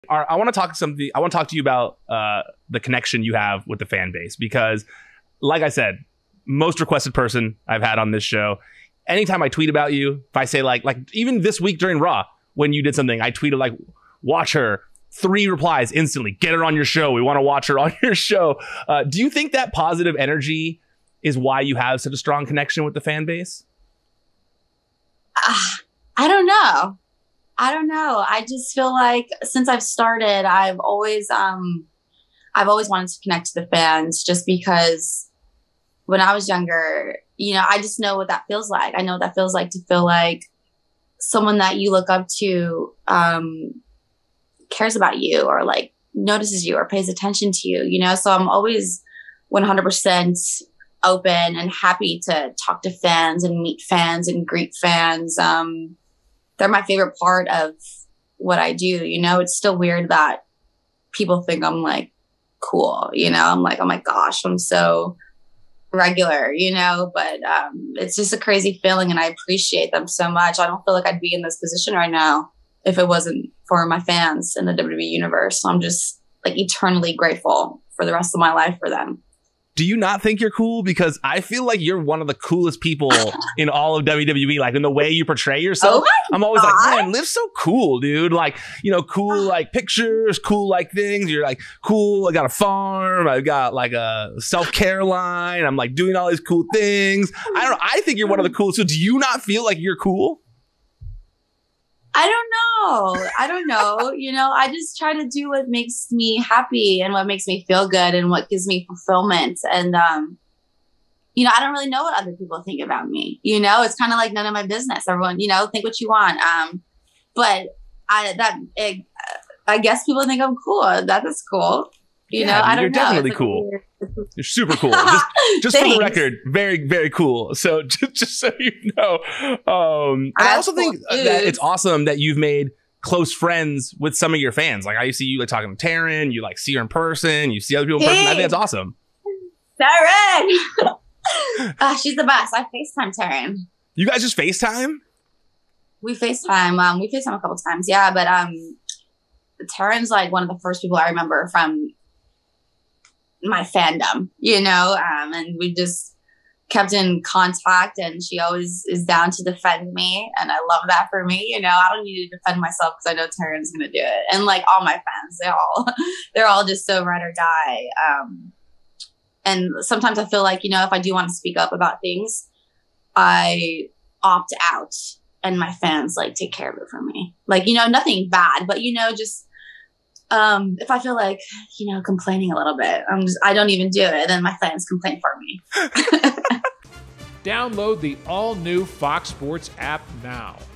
I want to talk to you about the connection you have with the fan base, because like I said, most requested person I've had on this show. Anytime I tweet about you, if I say like even this week during Raw, when you did something, I tweeted like, watch her, 3 replies instantly, get her on your show. We want to watch her on your show. Do you think that positive energy is why you have such a strong connection with the fan base? I don't know. I just feel like since I've started, I've always wanted to connect to the fans, just because when I was younger, you know, I just know what that feels like. I know what that feels like, to feel like someone that you look up to cares about you, or like notices you, or pays attention to you, you know? So I'm always 100% open and happy to talk to fans and meet fans and greet fans. They're my favorite part of what I do. You know, it's still weird that people think I'm like cool, you know, I'm like, oh my gosh, I'm so regular, you know, but it's just a crazy feeling, and I appreciate them so much. I don't feel like I'd be in this position right now if it wasn't for my fans in the WWE universe. So I'm just like eternally grateful for the rest of my life for them. Do you not think you're cool? Because I feel like you're one of the coolest people in all of WWE, like in the way you portray yourself. I'm always like, man, Liv's so cool, dude. Like, you know, cool like pictures, cool like things. You're like, cool, I got a farm, I've got like a self-care line, I'm like doing all these cool things. I don't know, I think you're one of the coolest. So do you not feel like you're cool? I don't know. You know, I just try to do what makes me happy and what makes me feel good and what gives me fulfillment. And, you know, I don't really know what other people think about me. You know, it's kind of like none of my business. Everyone, you know, think what you want. But I guess people think I'm cool. That is cool. You know, I don't know. You're definitely cool. You're super cool. Just for the record, very, very cool. So just so you know. And I also think that it's awesome that you've made close friends with some of your fans. Like I see you like talking to Taryn, you like see her in person, you see other people in person. I think that's awesome. Taryn! She's the best. I FaceTime Taryn. You guys just FaceTime? We FaceTime. We FaceTime a couple times, yeah. But Taryn's like one of the first people I remember from my fandom, you know, and we just kept in contact, and she always is down to defend me, and I love that for me. You know, I don't need to defend myself because I know Taryn's gonna do it, and like all my fans, they're all just so ride or die. And sometimes I feel like, you know, if I do want to speak up about things, I opt out, and my fans like take care of it for me. Like, you know, nothing bad, but you know, just if I feel like, you know, complaining a little bit, I don't even do it. Then my fans complain for me. Download the all-new Fox Sports app now.